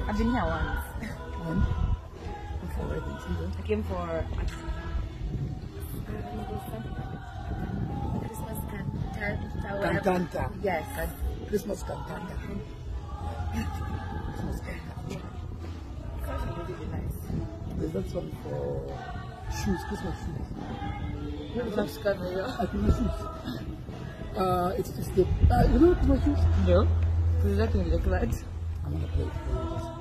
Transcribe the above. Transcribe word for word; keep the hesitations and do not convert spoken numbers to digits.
I've been here once. When? For wedding season? I came for Christmas cantata. Cantata. Yes. Christmas cantata. Christmas cantata. It's really nice. There's that one for shoes, Christmas shoes. What is that scarf? I Christmas shoes. Uh, it's, it's the, uh, you know Christmas shoes? No. Is that in the cloud? I'm gonna play it for you.